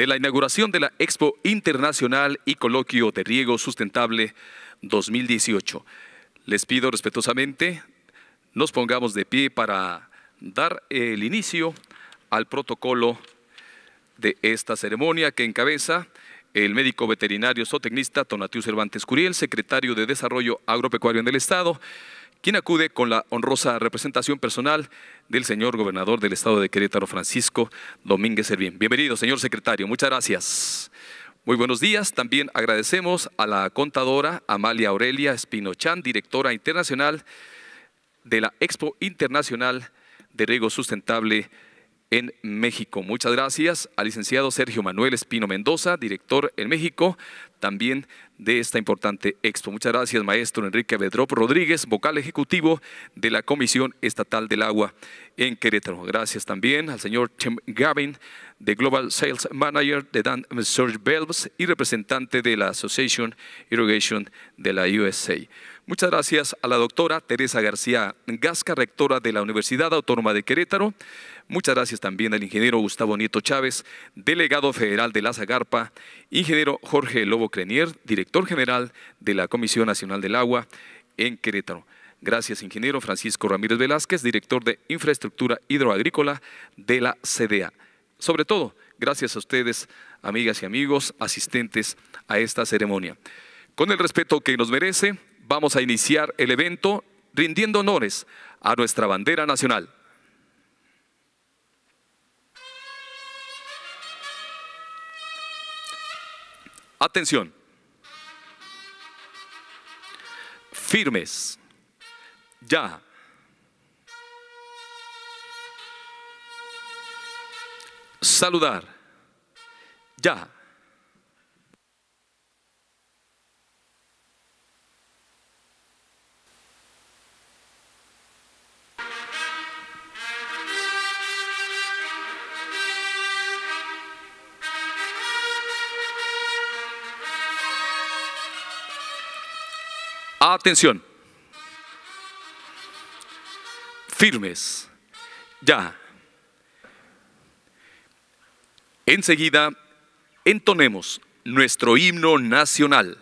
de la inauguración de la Expo Internacional y Coloquio de Riego Sustentable 2018. Les pido respetuosamente nos pongamos de pie para dar el inicio al protocolo de esta ceremonia que encabeza el médico veterinario zootecnista Tonatiuh Cervantes Curiel, secretario de Desarrollo Agropecuario en el Estado, quien acude con la honrosa representación personal del señor gobernador del Estado de Querétaro, Francisco Domínguez Servín. Bienvenido, señor secretario, muchas gracias. Muy buenos días. También agradecemos a la contadora Amalia Aurelia Espinochan, directora internacional de la Expo Internacional de Riego Sustentable en México. Muchas gracias al licenciado Sergio Manuel Espino Mendoza, director en México, también de esta importante expo. Muchas gracias, maestro Enrique Bedrop Rodríguez, vocal ejecutivo de la Comisión Estatal del Agua en Querétaro. Gracias también al señor Tim Gavin, de Global Sales Manager de Dan Surge Valves y representante de la Association Irrigation de la USA. Muchas gracias a la doctora Teresa García Gasca, rectora de la Universidad Autónoma de Querétaro. Muchas gracias también al ingeniero Gustavo Nieto Chávez, delegado federal de la Zagarpa, ingeniero Jorge Lobo Crenier, director general de la Comisión Nacional del Agua en Querétaro. Gracias, ingeniero Francisco Ramírez Velázquez, director de Infraestructura Hidroagrícola de la CDA. Sobre todo, gracias a ustedes, amigas y amigos, asistentes a esta ceremonia. Con el respeto que nos merece, vamos a iniciar el evento rindiendo honores a nuestra bandera nacional. Atención. Firmes. Ya. Saludar. Ya. Atención. Firmes. Ya. Enseguida, entonemos nuestro himno nacional.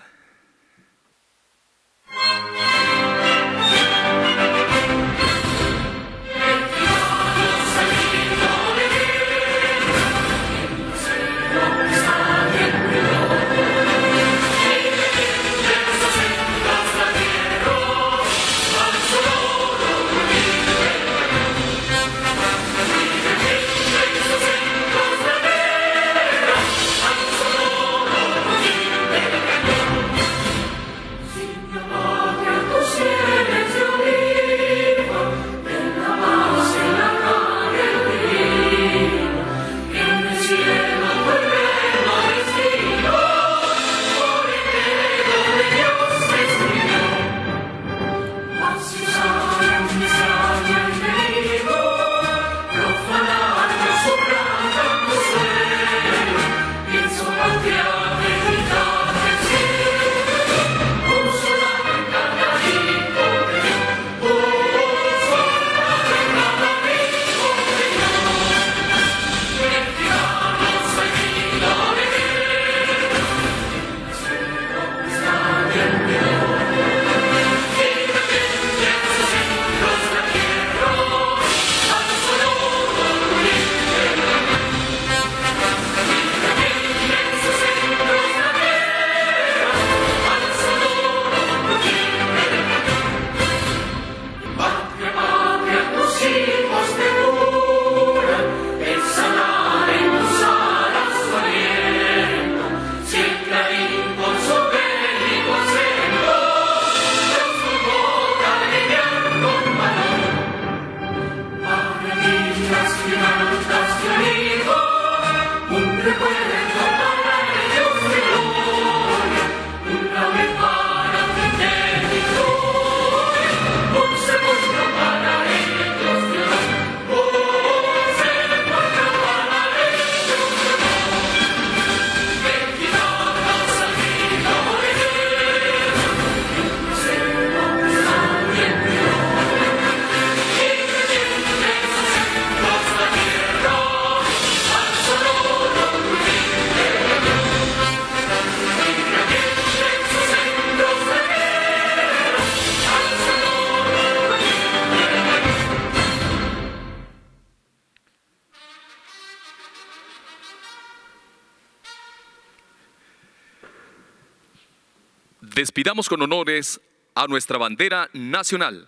Despidamos con honores a nuestra bandera nacional.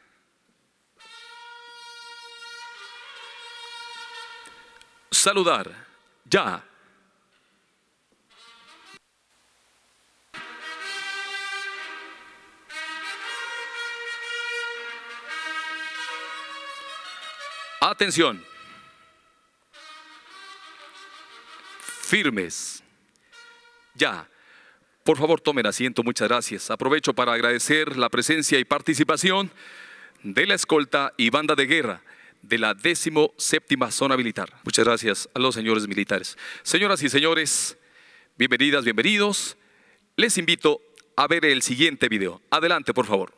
Saludar. Ya. Atención. Firmes. Ya. Por favor, tomen asiento. Muchas gracias. Aprovecho para agradecer la presencia y participación de la escolta y banda de guerra de la 17ª Zona Militar. Muchas gracias a los señores militares. Señoras y señores, bienvenidas, bienvenidos. Les invito a ver el siguiente video. Adelante, por favor.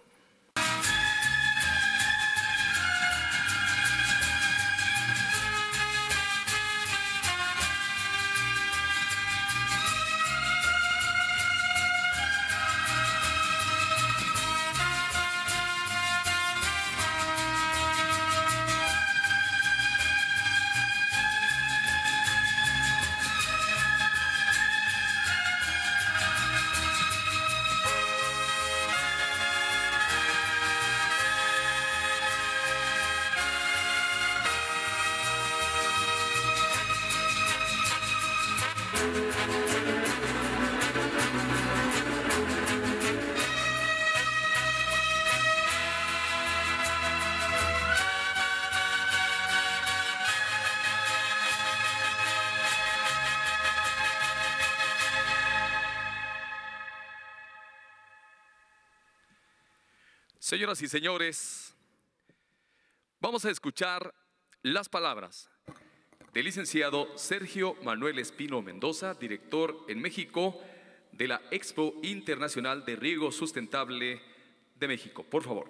Señoras y señores, vamos a escuchar las palabras del licenciado Sergio Manuel Espino Mendoza, director en México de la Expo Internacional de Riego Sustentable de México. Por favor.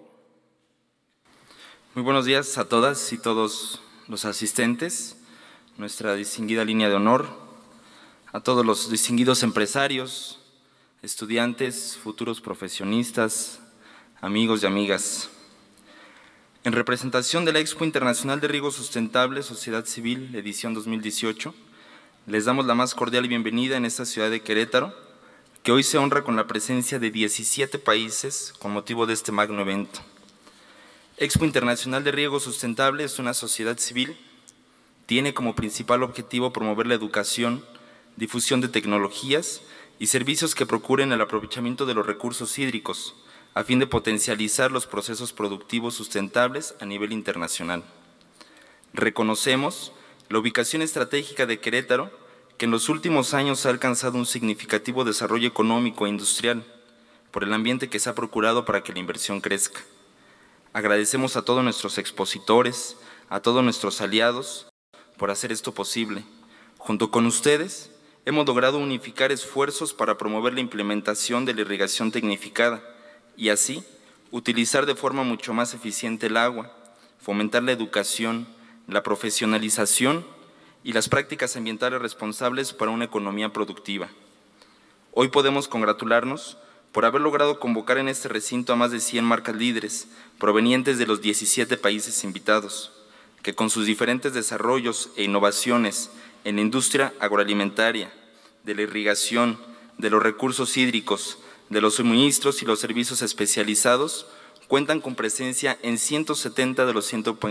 Muy buenos días a todas y todos los asistentes, nuestra distinguida línea de honor, a todos los distinguidos empresarios, estudiantes, futuros profesionistas, amigos y amigas. En representación de la Expo Internacional de Riego Sustentable, Sociedad Civil, edición 2018, les damos la más cordial bienvenida en esta ciudad de Querétaro, que hoy se honra con la presencia de 17 países con motivo de este magno evento. Expo Internacional de Riego Sustentable es una sociedad civil, tiene como principal objetivo promover la educación, difusión de tecnologías y servicios que procuren el aprovechamiento de los recursos hídricos, a fin de potencializar los procesos productivos sustentables a nivel internacional. Reconocemos la ubicación estratégica de Querétaro, que en los últimos años ha alcanzado un significativo desarrollo económico e industrial, por el ambiente que se ha procurado para que la inversión crezca. Agradecemos a todos nuestros expositores, a todos nuestros aliados, por hacer esto posible. Junto con ustedes, hemos logrado unificar esfuerzos para promover la implementación de la irrigación tecnificada, y así utilizar de forma mucho más eficiente el agua, fomentar la educación, la profesionalización y las prácticas ambientales responsables para una economía productiva. Hoy podemos congratularnos por haber logrado convocar en este recinto a más de 100 marcas líderes provenientes de los 17 países invitados, que con sus diferentes desarrollos e innovaciones en la industria agroalimentaria, de la irrigación, de los recursos hídricos, de los suministros y los servicios especializados, cuentan con presencia en 170 de los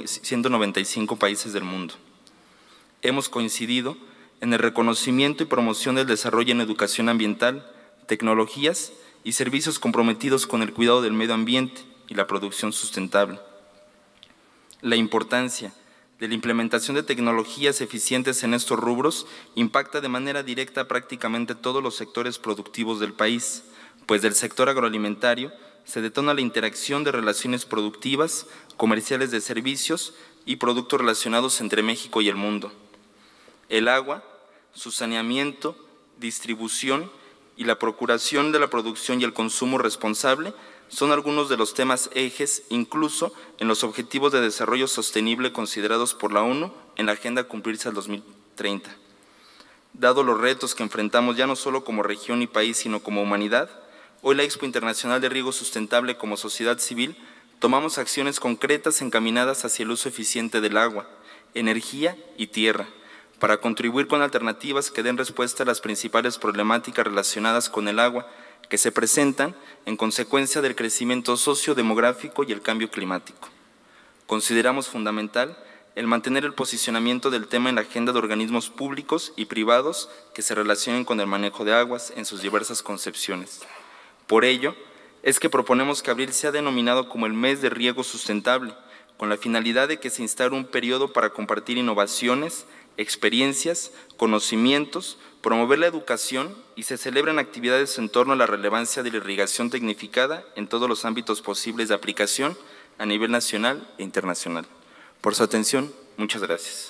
195 países del mundo. Hemos coincidido en el reconocimiento y promoción del desarrollo en educación ambiental, tecnologías y servicios comprometidos con el cuidado del medio ambiente y la producción sustentable. La importancia de la implementación de tecnologías eficientes en estos rubros impacta de manera directa a prácticamente todos los sectores productivos del país, pues del sector agroalimentario se detona la interacción de relaciones productivas, comerciales de servicios y productos relacionados entre México y el mundo. El agua, su saneamiento, distribución y la procuración de la producción y el consumo responsable son algunos de los temas ejes, incluso en los Objetivos de Desarrollo Sostenible considerados por la ONU en la Agenda a Cumplirse al 2030. Dado los retos que enfrentamos ya no solo como región y país, sino como humanidad, hoy la Expo Internacional de Riego Sustentable como sociedad civil tomamos acciones concretas encaminadas hacia el uso eficiente del agua, energía y tierra, para contribuir con alternativas que den respuesta a las principales problemáticas relacionadas con el agua que se presentan en consecuencia del crecimiento sociodemográfico y el cambio climático. Consideramos fundamental el mantener el posicionamiento del tema en la agenda de organismos públicos y privados que se relacionen con el manejo de aguas en sus diversas concepciones. Por ello, es que proponemos que abril sea denominado como el mes de riego sustentable, con la finalidad de que se instaure un periodo para compartir innovaciones, experiencias, conocimientos, promover la educación y se celebran actividades en torno a la relevancia de la irrigación tecnificada en todos los ámbitos posibles de aplicación a nivel nacional e internacional. Por su atención, muchas gracias.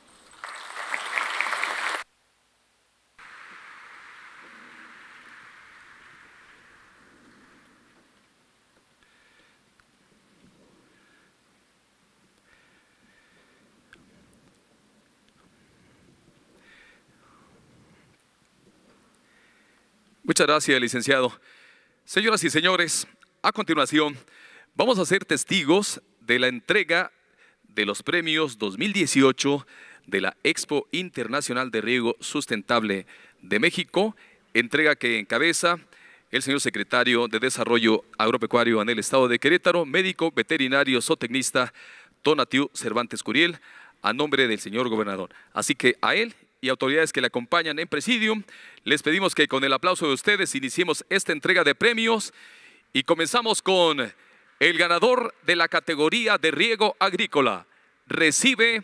Muchas gracias, licenciado. Señoras y señores, a continuación vamos a ser testigos de la entrega de los premios 2018 de la Expo Internacional de Riego Sustentable de México, entrega que encabeza el señor secretario de Desarrollo Agropecuario en el Estado de Querétaro, médico veterinario zootecnista Tonatiu Cervantes Curiel, a nombre del señor gobernador. Así que a él y autoridades que le acompañan en presidium, les pedimos que con el aplauso de ustedes iniciemos esta entrega de premios y comenzamos con el ganador de la categoría de riego agrícola. Recibe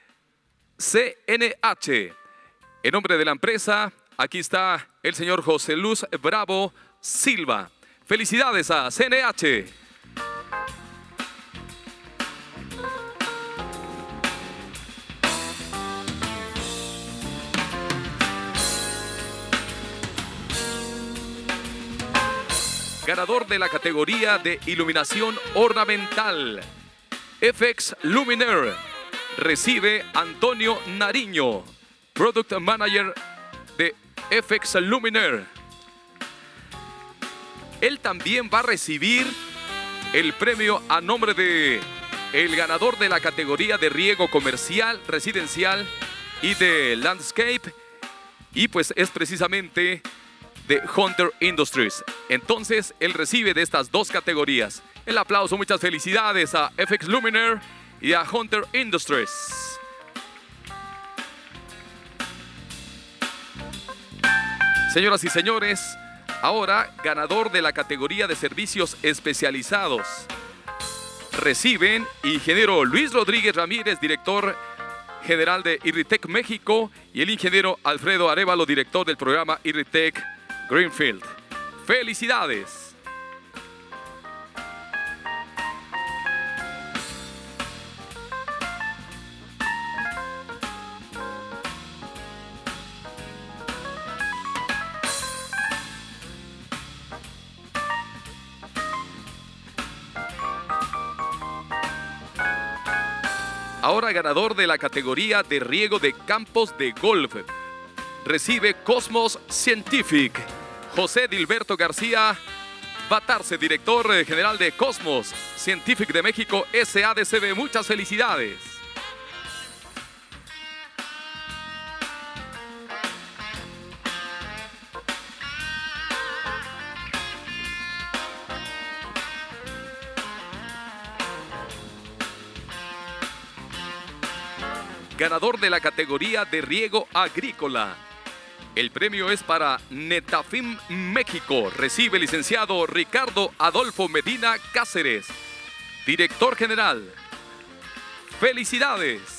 CNH. En nombre de la empresa, aquí está el señor José Luz Bravo Silva. Felicidades a CNH. Ganador de la categoría de iluminación ornamental, FX Luminaire, recibe Antonio Nariño, Product Manager de FX Luminaire. Él también va a recibir el premio a nombre de el ganador de la categoría de riego comercial, residencial y de landscape, y pues es precisamente de Hunter Industries. Entonces, él recibe de estas dos categorías. El aplauso, muchas felicidades a FX Luminaire y a Hunter Industries. Señoras y señores, ahora ganador de la categoría de servicios especializados. Reciben ingeniero Luis Rodríguez Ramírez, director general de Irritec México, y el ingeniero Alfredo Arévalo, director del programa Irritec Greenfield. ¡Felicidades! Ahora ganador de la categoría de riego de campos de golf. Recibe Cosmos Scientific, José Dilberto García Batarse, director general de Cosmos Scientific de México, SADCB. Muchas felicidades. Ganador de la categoría de riego agrícola. El premio es para Netafim México. Recibe el licenciado Ricardo Adolfo Medina Cáceres, director general. ¡Felicidades!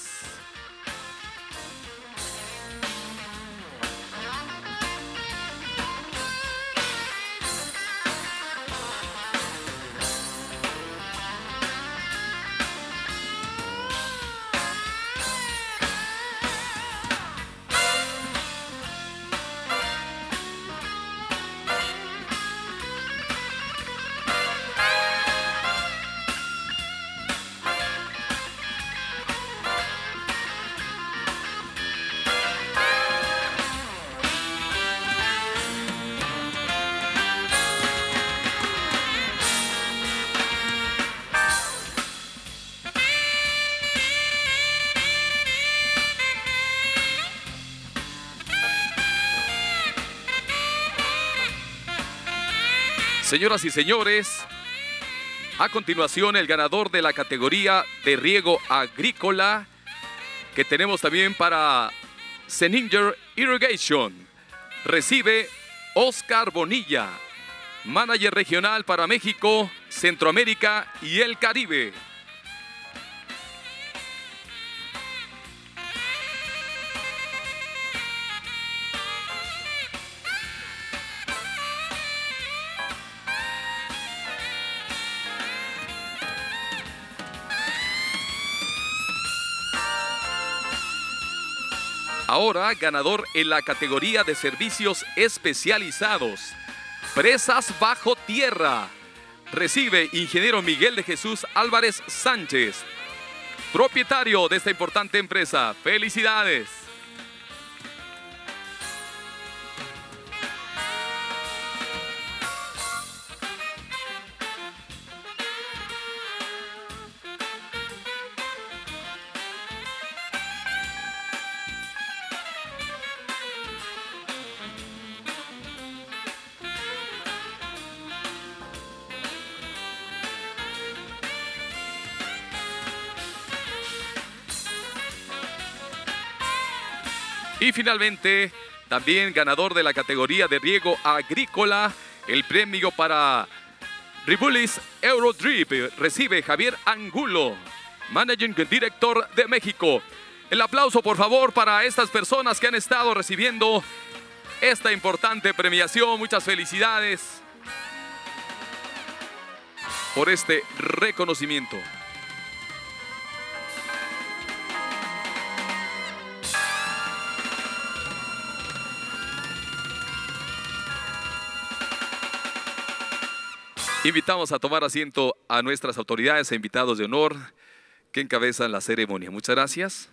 Señoras y señores, a continuación el ganador de la categoría de riego agrícola que tenemos también para Zeninger Irrigation, recibe Oscar Bonilla, manager regional para México, Centroamérica y el Caribe. Ahora ganador en la categoría de servicios especializados, presas bajo tierra, recibe ingeniero Miguel de Jesús Álvarez Sánchez, propietario de esta importante empresa. ¡Felicidades! Y finalmente, también ganador de la categoría de riego agrícola, el premio para Ribulis Eurodrip recibe Javier Angulo, Managing Director de México. El aplauso, por favor, para estas personas que han estado recibiendo esta importante premiación. Muchas felicidades por este reconocimiento. Invitamos a tomar asiento a nuestras autoridades e invitados de honor que encabezan la ceremonia. Muchas gracias.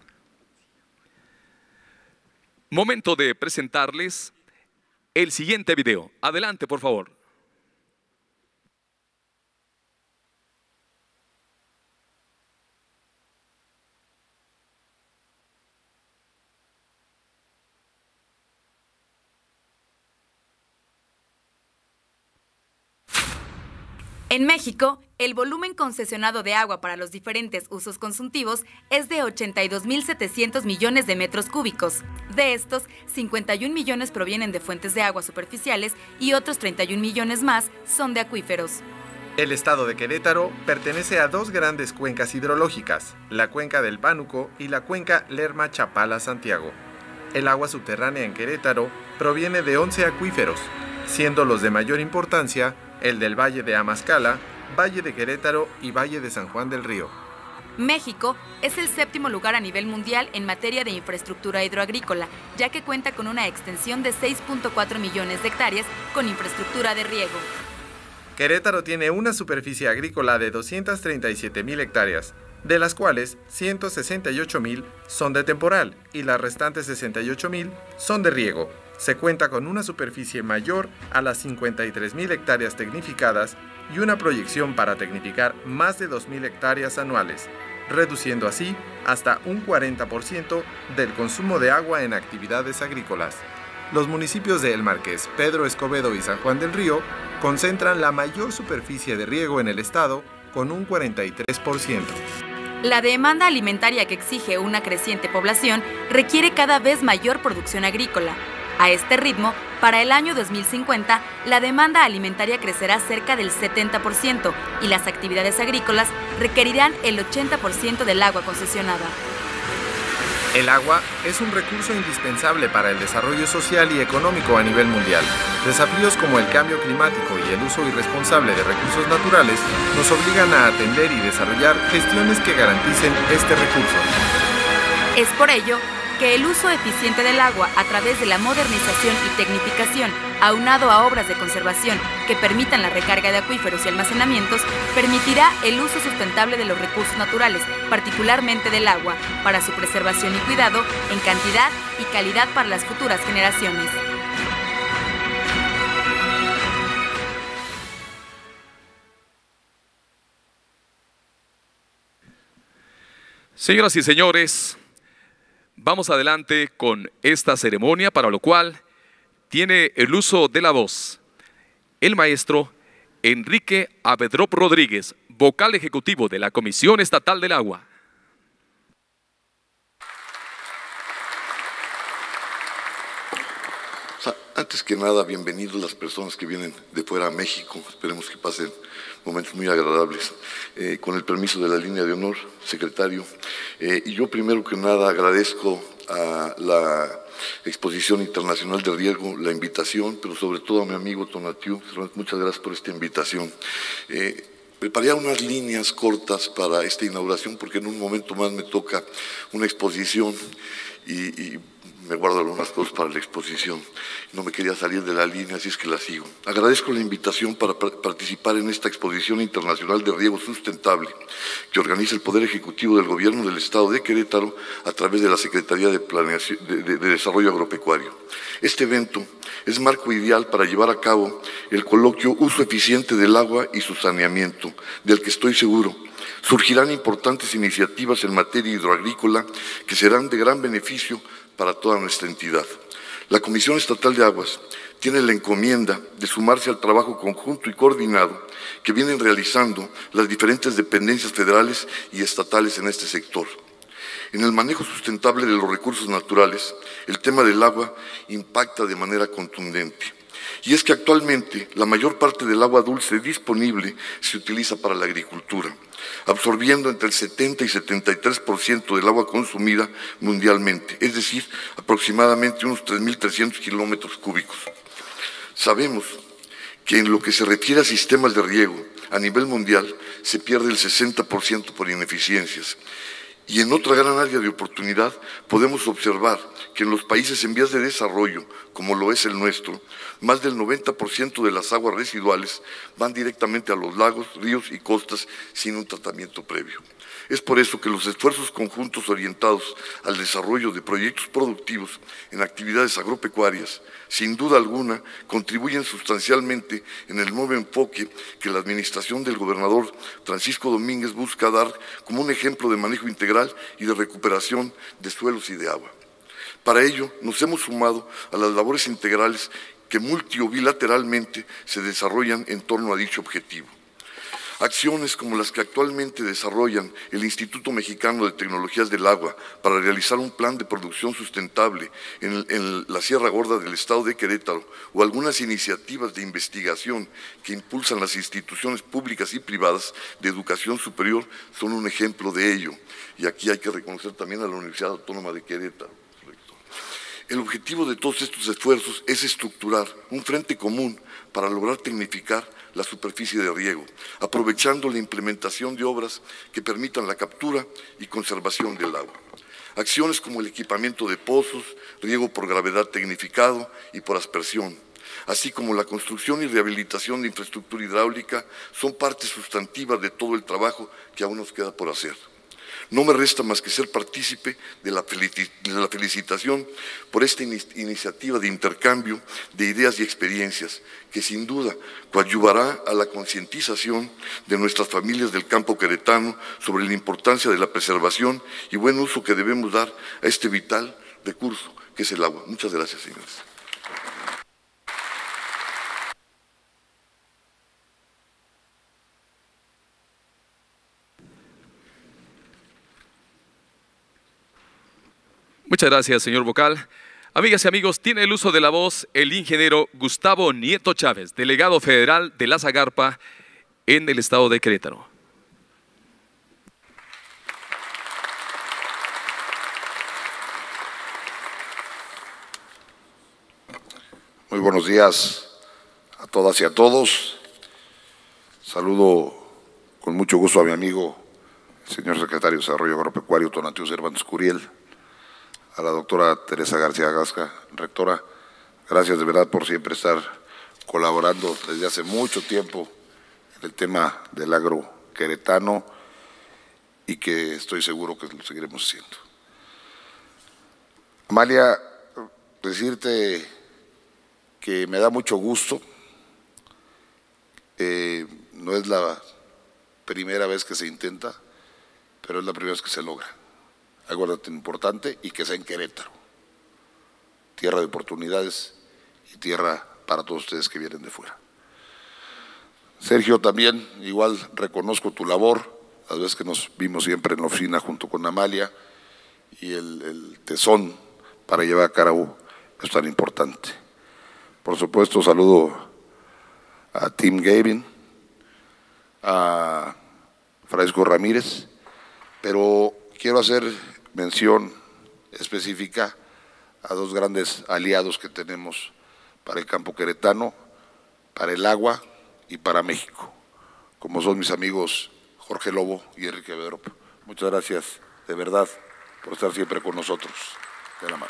Momento de presentarles el siguiente video. Adelante, por favor. En México, el volumen concesionado de agua para los diferentes usos consultivos es de 82.700 millones de metros cúbicos. De estos, 51 millones provienen de fuentes de agua superficiales y otros 31 millones más son de acuíferos. El estado de Querétaro pertenece a dos grandes cuencas hidrológicas, la cuenca del Pánuco y la cuenca Lerma-Chapala-Santiago. El agua subterránea en Querétaro proviene de 11 acuíferos, siendo los de mayor importancia el del Valle de Amazcala, Valle de Querétaro y Valle de San Juan del Río. México es el séptimo lugar a nivel mundial en materia de infraestructura hidroagrícola, ya que cuenta con una extensión de 6.4 millones de hectáreas con infraestructura de riego. Querétaro tiene una superficie agrícola de 237.000 hectáreas, de las cuales 168.000 son de temporal y las restantes 68.000 son de riego. Se cuenta con una superficie mayor a las 53.000 hectáreas tecnificadas y una proyección para tecnificar más de 2.000 hectáreas anuales, reduciendo así hasta un 40% del consumo de agua en actividades agrícolas. Los municipios de El Marqués, Pedro Escobedo y San Juan del Río concentran la mayor superficie de riego en el estado con un 43%. La demanda alimentaria que exige una creciente población requiere cada vez mayor producción agrícola. A este ritmo, para el año 2050, la demanda alimentaria crecerá cerca del 70% y las actividades agrícolas requerirán el 80% del agua concesionada. El agua es un recurso indispensable para el desarrollo social y económico a nivel mundial. Desafíos como el cambio climático y el uso irresponsable de recursos naturales nos obligan a atender y desarrollar gestiones que garanticen este recurso. Es por ello que el uso eficiente del agua a través de la modernización y tecnificación, aunado a obras de conservación que permitan la recarga de acuíferos y almacenamientos, permitirá el uso sustentable de los recursos naturales, particularmente del agua, para su preservación y cuidado en cantidad y calidad para las futuras generaciones. Señoras y señores, vamos adelante con esta ceremonia, para lo cual tiene el uso de la voz el maestro Enrique Avedrop Rodríguez, vocal ejecutivo de la Comisión Estatal del Agua. Antes que nada, bienvenidos las personas que vienen de fuera a México. Esperemos que pasen momentos muy agradables. Con el permiso de la línea de honor, secretario. Y yo primero que nada agradezco a la Exposición Internacional de Riego la invitación, pero sobre todo a mi amigo Tonatiuh. Muchas gracias por esta invitación. Preparé unas líneas cortas para esta inauguración porque en un momento más me toca una exposición y me guardo algunas cosas para la exposición. No me quería salir de la línea, así es que la sigo. Agradezco la invitación para participar en esta Exposición Internacional de Riego Sustentable que organiza el Poder Ejecutivo del Gobierno del Estado de Querétaro a través de la Secretaría de Desarrollo Agropecuario. Este evento es marco ideal para llevar a cabo el coloquio Uso Eficiente del Agua y su Saneamiento, del que estoy seguro surgirán importantes iniciativas en materia hidroagrícola que serán de gran beneficio para toda nuestra entidad. La Comisión Estatal de Aguas tiene la encomienda de sumarse al trabajo conjunto y coordinado que vienen realizando las diferentes dependencias federales y estatales en este sector. En el manejo sustentable de los recursos naturales, el tema del agua impacta de manera contundente. Y es que actualmente la mayor parte del agua dulce disponible se utiliza para la agricultura, absorbiendo entre el 70 y 73% del agua consumida mundialmente, es decir, aproximadamente unos 3.300 kilómetros cúbicos. Sabemos que en lo que se refiere a sistemas de riego a nivel mundial se pierde el 60% por ineficiencias. Y en otra gran área de oportunidad podemos observar que en los países en vías de desarrollo, como lo es el nuestro, más del 90% de las aguas residuales van directamente a los lagos, ríos y costas sin un tratamiento previo. Es por eso que los esfuerzos conjuntos orientados al desarrollo de proyectos productivos en actividades agropecuarias, sin duda alguna, contribuyen sustancialmente en el nuevo enfoque que la administración del gobernador Francisco Domínguez busca dar como un ejemplo de manejo integral y de recuperación de suelos y de agua. Para ello, nos hemos sumado a las labores integrales que multi o bilateralmente se desarrollan en torno a dicho objetivo. Acciones como las que actualmente desarrollan el Instituto Mexicano de Tecnologías del Agua para realizar un plan de producción sustentable en la Sierra Gorda del Estado de Querétaro o algunas iniciativas de investigación que impulsan las instituciones públicas y privadas de educación superior son un ejemplo de ello. Y aquí hay que reconocer también a la Universidad Autónoma de Querétaro. El objetivo de todos estos esfuerzos es estructurar un frente común para lograr tecnificar la superficie de riego, aprovechando la implementación de obras que permitan la captura y conservación del agua. Acciones como el equipamiento de pozos, riego por gravedad tecnificado y por aspersión, así como la construcción y rehabilitación de infraestructura hidráulica, son parte sustantiva de todo el trabajo que aún nos queda por hacer. No me resta más que ser partícipe de la felicitación por esta iniciativa de intercambio de ideas y experiencias que sin duda coadyuvará a la concientización de nuestras familias del campo queretano sobre la importancia de la preservación y buen uso que debemos dar a este vital recurso que es el agua. Muchas gracias, señores. Muchas gracias, señor vocal. Amigas y amigos, tiene el uso de la voz el ingeniero Gustavo Nieto Chávez, delegado federal de la Zagarpa en el estado de Querétaro. Muy buenos días a todas y a todos. Saludo con mucho gusto a mi amigo, el señor secretario de Desarrollo Agropecuario, Tonatiuh Cervantes Curiel, a la doctora Teresa García Gasca, rectora. Gracias de verdad por siempre estar colaborando desde hace mucho tiempo en el tema del agro queretano y que estoy seguro que lo seguiremos haciendo. Amalia, decirte que me da mucho gusto, no es la primera vez que se intenta, pero es la primera vez que se logra. Algo tan importante y que sea en Querétaro, tierra de oportunidades y tierra para todos ustedes que vienen de fuera. Sergio, también igual reconozco tu labor, las veces que nos vimos siempre en la oficina junto con Amalia, y el tesón para llevar a cabo esto tan importante. Por supuesto, saludo a Tim Gavin, a Francisco Ramírez, pero quiero hacer mención específica a dos grandes aliados que tenemos para el campo queretano, para el agua y para México, como son mis amigos Jorge Lobo y Enrique Bedrop. Muchas gracias, de verdad, por estar siempre con nosotros. De la mano.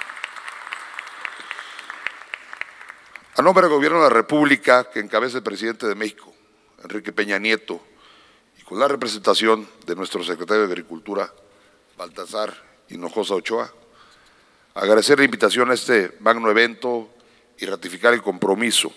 A nombre del Gobierno de la República, que encabeza el presidente de México, Enrique Peña Nieto, y con la representación de nuestro secretario de Agricultura, Baltasar Hinojosa Ochoa, agradecer la invitación a este magno evento y ratificar el compromiso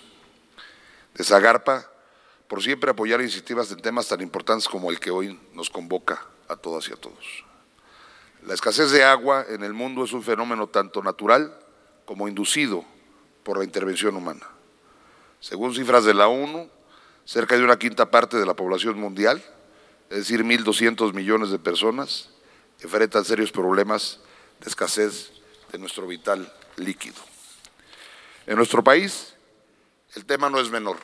de Zagarpa por siempre apoyar iniciativas en temas tan importantes como el que hoy nos convoca a todas y a todos. La escasez de agua en el mundo es un fenómeno tanto natural como inducido por la intervención humana. Según cifras de la ONU, cerca de una quinta parte de la población mundial, es decir, 1.200 millones de personas, enfrentan serios problemas de escasez de nuestro vital líquido. En nuestro país, el tema no es menor,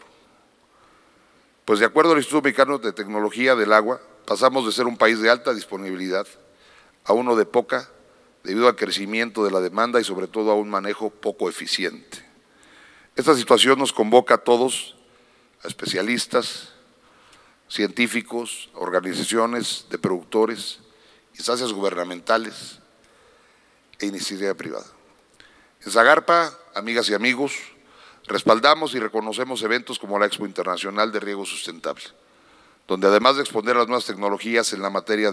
pues de acuerdo al Instituto Mexicano de Tecnología del Agua, pasamos de ser un país de alta disponibilidad a uno de poca, debido al crecimiento de la demanda y sobre todo a un manejo poco eficiente. Esta situación nos convoca a todos, a especialistas, científicos, organizaciones de productores, instancias gubernamentales e iniciativa privada. En Zagarpa, amigas y amigos, respaldamos y reconocemos eventos como la Expo Internacional de Riego Sustentable, donde además de exponer las nuevas tecnologías en la materia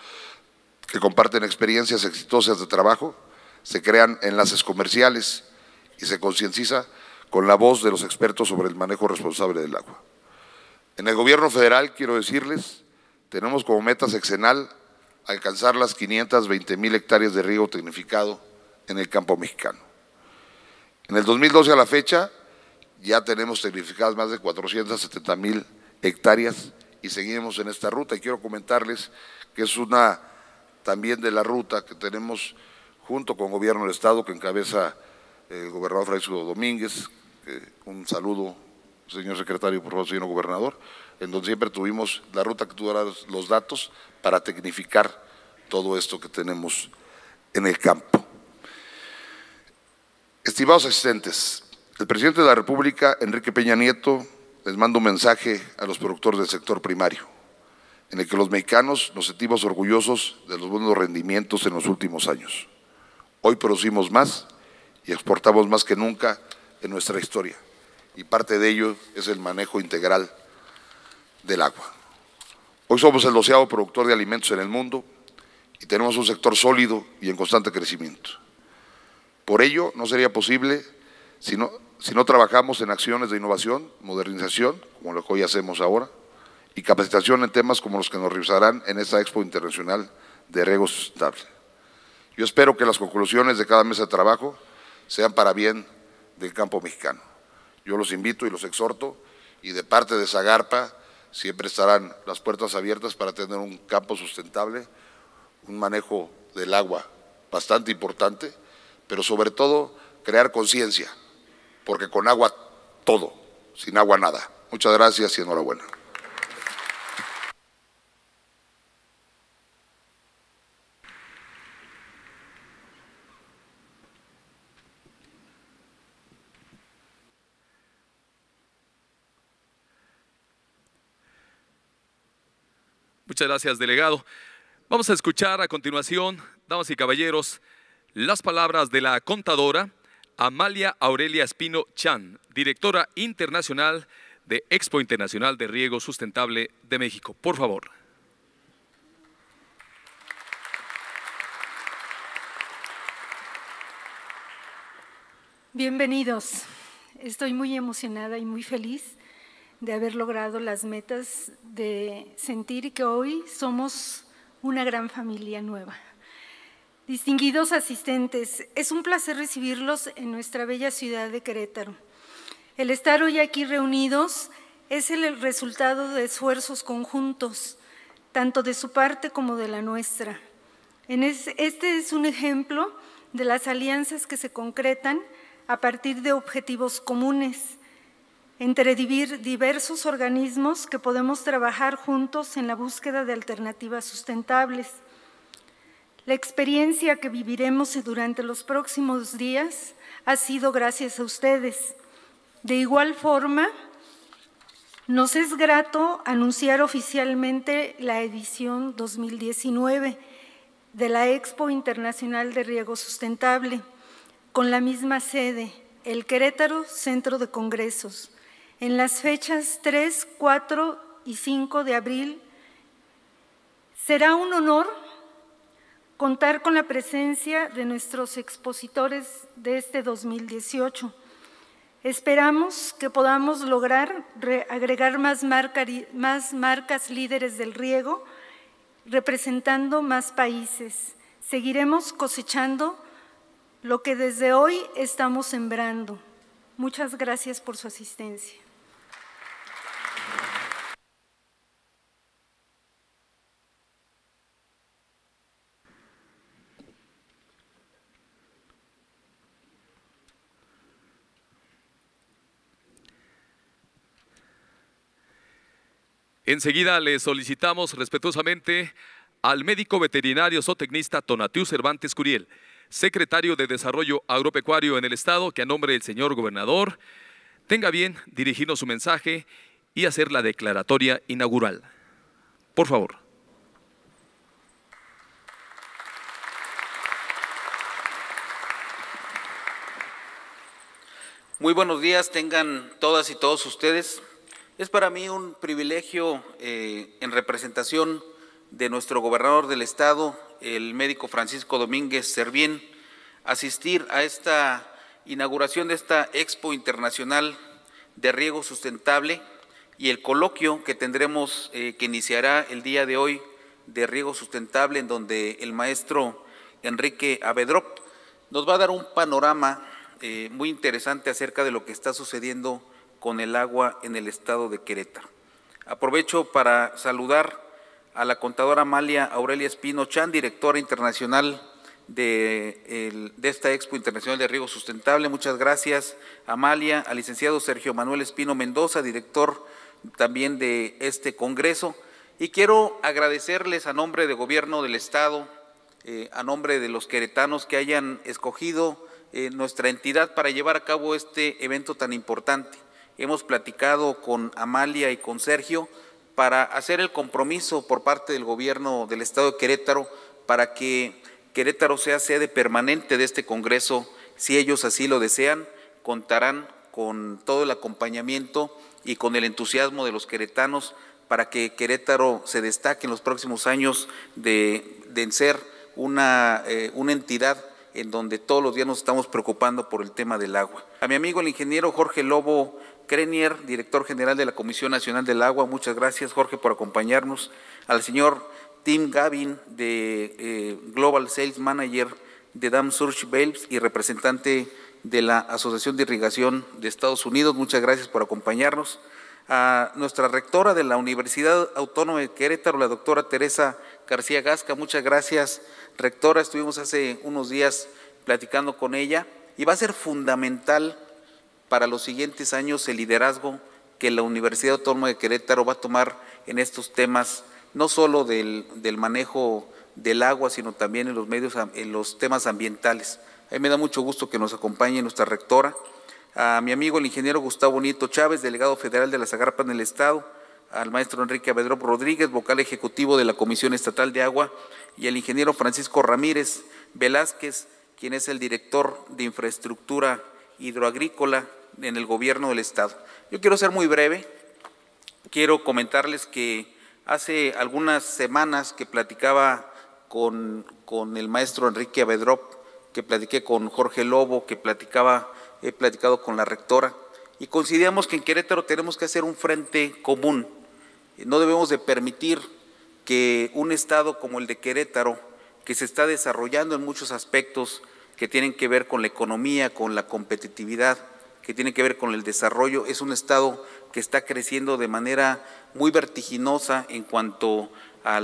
que comparten experiencias exitosas de trabajo, se crean enlaces comerciales y se concientiza con la voz de los expertos sobre el manejo responsable del agua. En el Gobierno federal, quiero decirles, tenemos como meta sexenal alcanzar las 520,000 hectáreas de riego tecnificado en el campo mexicano. En el 2012 a la fecha ya tenemos tecnificadas más de 470,000 hectáreas y seguimos en esta ruta, y quiero comentarles que es una también de la ruta que tenemos junto con el Gobierno del Estado, que encabeza el gobernador Francisco Domínguez. Un saludo, señor secretario, por favor, señor gobernador, en donde siempre tuvimos la ruta que tú darás los datos para tecnificar todo esto que tenemos en el campo. Estimados asistentes, el presidente de la República, Enrique Peña Nieto, les manda un mensaje a los productores del sector primario, en el que los mexicanos nos sentimos orgullosos de los buenos rendimientos en los últimos años. Hoy producimos más y exportamos más que nunca en nuestra historia, y parte de ello es el manejo integral del agua. Hoy somos el 12º productor de alimentos en el mundo y tenemos un sector sólido y en constante crecimiento. Por ello, no sería posible si no trabajamos en acciones de innovación, modernización, como lo que hoy hacemos ahora, y capacitación en temas como los que nos revisarán en esta Expo Internacional de Riego Sustentable. Yo espero que las conclusiones de cada mesa de trabajo sean para bien del campo mexicano. Yo los invito y los exhorto, y de parte de Zagarpa siempre estarán las puertas abiertas para tener un campo sustentable, un manejo del agua bastante importante, pero sobre todo crear conciencia, porque con agua todo, sin agua nada. Muchas gracias y enhorabuena. Muchas gracias, delegado. Vamos a escuchar a continuación, damas y caballeros, las palabras de la contadora Amalia Aurelia Espino Chan, directora internacional de Expo Internacional de Riego Sustentable de México. Por favor. Bienvenidos. Estoy muy emocionada y muy feliz de haber logrado las metas, de sentir que hoy somos una gran familia nueva. Distinguidos asistentes, es un placer recibirlos en nuestra bella ciudad de Querétaro. El estar hoy aquí reunidos es el resultado de esfuerzos conjuntos, tanto de su parte como de la nuestra. Este es un ejemplo de las alianzas que se concretan a partir de objetivos comunes, entre diversos organismos que podemos trabajar juntos en la búsqueda de alternativas sustentables. La experiencia que viviremos durante los próximos días ha sido gracias a ustedes. De igual forma, nos es grato anunciar oficialmente la edición 2019 de la Expo Internacional de Riego Sustentable, con la misma sede, el Querétaro Centro de Congresos, en las fechas 3, 4 y 5 de abril. Será un honor contar con la presencia de nuestros expositores de este 2018. Esperamos que podamos lograr agregar más marcas líderes del riego, representando más países. Seguiremos cosechando lo que desde hoy estamos sembrando. Muchas gracias por su asistencia. Enseguida le solicitamos respetuosamente al médico veterinario zootecnista Tonatiuh Cervantes Curiel, secretario de Desarrollo Agropecuario en el Estado, que a nombre del señor gobernador tenga bien dirigirnos su mensaje y hacer la declaratoria inaugural. Por favor. Muy buenos días, tengan todas y todos ustedes. Es para mí un privilegio, en representación de nuestro gobernador del Estado, el médico Francisco Domínguez Servién, asistir a esta inauguración de esta Expo Internacional de Riego Sustentable y el coloquio que tendremos, que iniciará el día de hoy, de Riego Sustentable, en donde el maestro Enrique Avedrop nos va a dar un panorama muy interesante acerca de lo que está sucediendo con el agua en el estado de Querétaro. Aprovecho para saludar a la contadora Amalia Aurelia Espino Chan, directora internacional de esta Expo Internacional de Riego Sustentable. Muchas gracias, Amalia. Al licenciado Sergio Manuel Espino Mendoza, director también de este congreso. Y quiero agradecerles a nombre del Gobierno del Estado, a nombre de los queretanos que hayan escogido nuestra entidad para llevar a cabo este evento tan importante. Hemos platicado con Amalia y con Sergio para hacer el compromiso por parte del Gobierno del Estado de Querétaro para que Querétaro sea sede permanente de este congreso. Si ellos así lo desean, contarán con todo el acompañamiento y con el entusiasmo de los queretanos para que Querétaro se destaque en los próximos años de ser una entidad en donde todos los días nos estamos preocupando por el tema del agua. A mi amigo el ingeniero Jorge Lobo Crenier, director general de la Comisión Nacional del Agua, muchas gracias, Jorge, por acompañarnos. Al señor Tim Gavin, de Global Sales Manager de Dam Surge Valves y representante de la Asociación de Irrigación de Estados Unidos, muchas gracias por acompañarnos. A nuestra rectora de la Universidad Autónoma de Querétaro, la doctora Teresa García Gasca, muchas gracias, rectora. Estuvimos hace unos días platicando con ella y va a ser fundamental para los siguientes años el liderazgo que la Universidad Autónoma de Querétaro va a tomar en estos temas, no solo del manejo del agua, sino también en los temas ambientales. A mí me da mucho gusto que nos acompañe nuestra rectora. A mi amigo el ingeniero Gustavo Nieto Chávez, delegado federal de la Zagarpa en el Estado, al maestro Enrique Avedrop Rodríguez, vocal ejecutivo de la Comisión Estatal de Agua, y el ingeniero Francisco Ramírez Velázquez, quien es el director de Infraestructura Hidroagrícola en el Gobierno del Estado. Yo quiero ser muy breve, quiero comentarles que hace algunas semanas que platicaba con el maestro Enrique Avedrop, que platiqué con Jorge Lobo, he platicado con la rectora, y coincidíamos que en Querétaro tenemos que hacer un frente común. No debemos de permitir que un estado como el de Querétaro, que se está desarrollando en muchos aspectos que tienen que ver con la economía, con la competitividad, que tiene que ver con el desarrollo. Es un estado que está creciendo de manera muy vertiginosa en cuanto a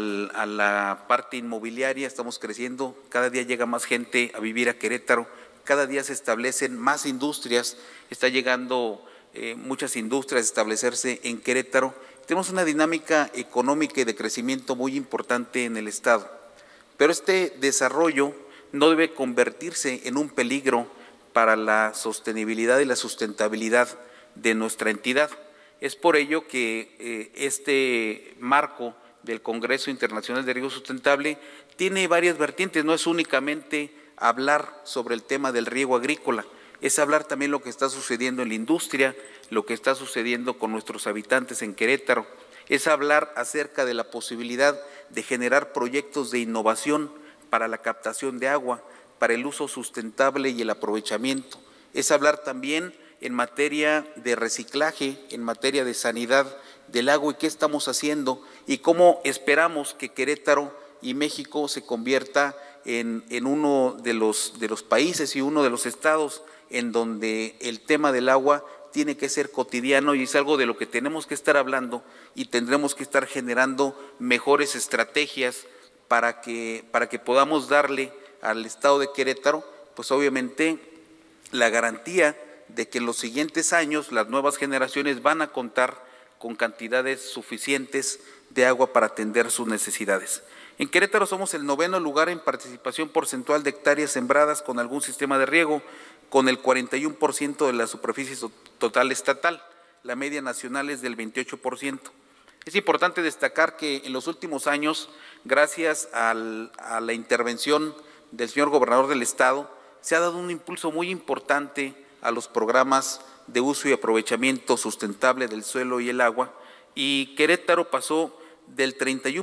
la parte inmobiliaria. Estamos creciendo, cada día llega más gente a vivir a Querétaro, cada día se establecen más industrias, está llegando muchas industrias a establecerse en Querétaro. Tenemos una dinámica económica y de crecimiento muy importante en el estado, pero este desarrollo no debe convertirse en un peligro para la sostenibilidad y la sustentabilidad de nuestra entidad. Es por ello que este marco del Congreso Internacional de Riego Sustentable tiene varias vertientes, no es únicamente hablar sobre el tema del riego agrícola, es hablar también lo que está sucediendo en la industria, lo que está sucediendo con nuestros habitantes en Querétaro, es hablar acerca de la posibilidad de generar proyectos de innovación para la captación de agua, para el uso sustentable y el aprovechamiento. Es hablar también en materia de reciclaje, en materia de sanidad del agua y qué estamos haciendo y cómo esperamos que Querétaro y México se convierta en uno de los países y uno de los estados en donde el tema del agua tiene que ser cotidiano y es algo de lo que tenemos que estar hablando y tendremos que estar generando mejores estrategias para que podamos darle al estado de Querétaro, pues obviamente la garantía de que en los siguientes años las nuevas generaciones van a contar con cantidades suficientes de agua para atender sus necesidades. En Querétaro somos el 9º lugar en participación porcentual de hectáreas sembradas con algún sistema de riego, con el 41% de la superficie total estatal. La media nacional es del 28%. Es importante destacar que en los últimos años, gracias a la intervención del señor gobernador del estado, se ha dado un impulso muy importante a los programas de uso y aprovechamiento sustentable del suelo y el agua, y Querétaro pasó del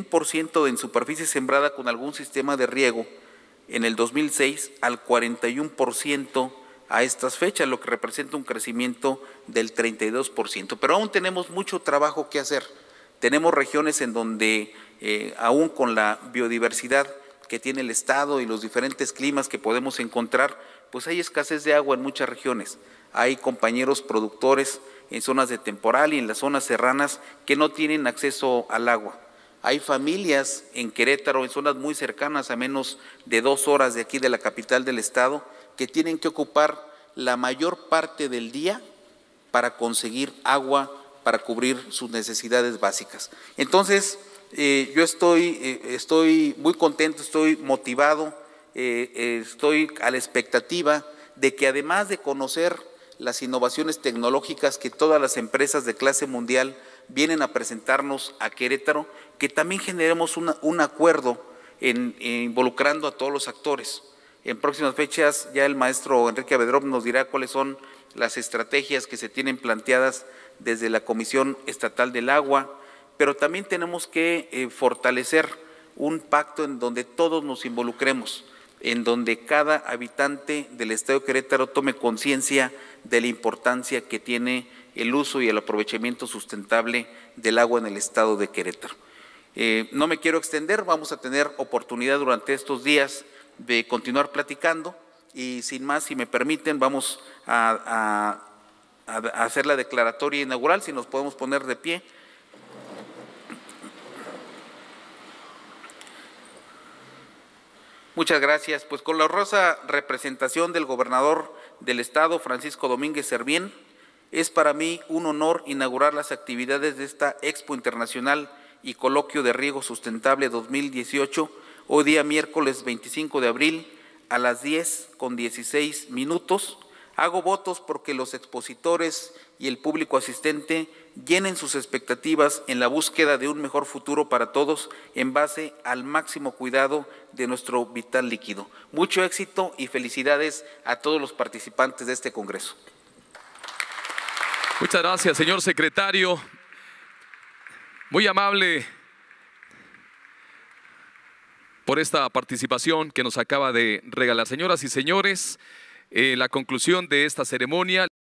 31% en superficie sembrada con algún sistema de riego en el 2006 al 41% a estas fechas, lo que representa un crecimiento del 32%. Pero aún tenemos mucho trabajo que hacer. Tenemos regiones en donde, aún con la biodiversidad que tiene el estado y los diferentes climas que podemos encontrar, pues hay escasez de agua en muchas regiones. Hay compañeros productores en zonas de temporal y en las zonas serranas que no tienen acceso al agua. Hay familias en Querétaro, en zonas muy cercanas a menos de 2 horas de aquí de la capital del estado, que tienen que ocupar la mayor parte del día para conseguir agua, para cubrir sus necesidades básicas. Entonces, yo estoy muy contento, estoy motivado, estoy a la expectativa de que además de conocer las innovaciones tecnológicas que todas las empresas de clase mundial vienen a presentarnos a Querétaro, que también generemos un acuerdo involucrando a todos los actores. En próximas fechas ya el maestro Enrique Avedrop nos dirá cuáles son las estrategias que se tienen planteadas desde la Comisión Estatal del Agua, pero también tenemos que fortalecer un pacto en donde todos nos involucremos, en donde cada habitante del estado de Querétaro tome conciencia de la importancia que tiene el uso y el aprovechamiento sustentable del agua en el estado de Querétaro. No me quiero extender, vamos a tener oportunidad durante estos días de continuar platicando y sin más, si me permiten, vamos a hacer la declaratoria inaugural, si nos podemos poner de pie. Muchas gracias. Pues con la honrosa representación del gobernador del estado, Francisco Domínguez Servién, es para mí un honor inaugurar las actividades de esta Expo Internacional y Coloquio de Riego Sustentable 2018, hoy día miércoles 25 de abril a las 10:16. Hago votos porque los expositores y el público asistente llenen sus expectativas en la búsqueda de un mejor futuro para todos en base al máximo cuidado de nuestro vital líquido. Mucho éxito y felicidades a todos los participantes de este congreso. Muchas gracias, señor secretario. Muy amable por esta participación que nos acaba de regalar. Señoras y señores, la conclusión de esta ceremonia.